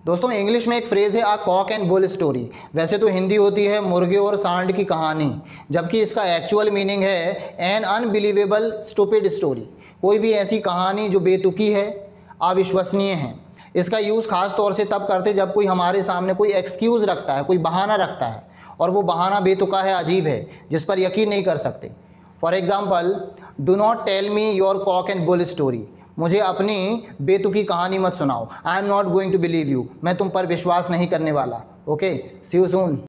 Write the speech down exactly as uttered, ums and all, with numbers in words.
दोस्तों इंग्लिश में एक फ्रेज़ है a cock and bull story. वैसे तो हिंदी होती है मुर्गे और सांड की कहानी, जबकि इसका एक्चुअल मीनिंग है एन अनबिलीवेबल स्टूपिड स्टोरी। कोई भी ऐसी कहानी जो बेतुकी है, अविश्वसनीय है। इसका यूज़ खास तौर से तब करते जब कोई हमारे सामने कोई एक्सक्यूज़ रखता है, कोई बहाना रखता है और वो बहाना बेतुका है, अजीब है, जिस पर यकीन नहीं कर सकते। For example, do not tell me your cock and bull story. मुझे अपनी बेतुकी कहानी मत सुनाओ। I am not going to believe you. मैं तुम पर विश्वास नहीं करने वाला। Okay, see you soon.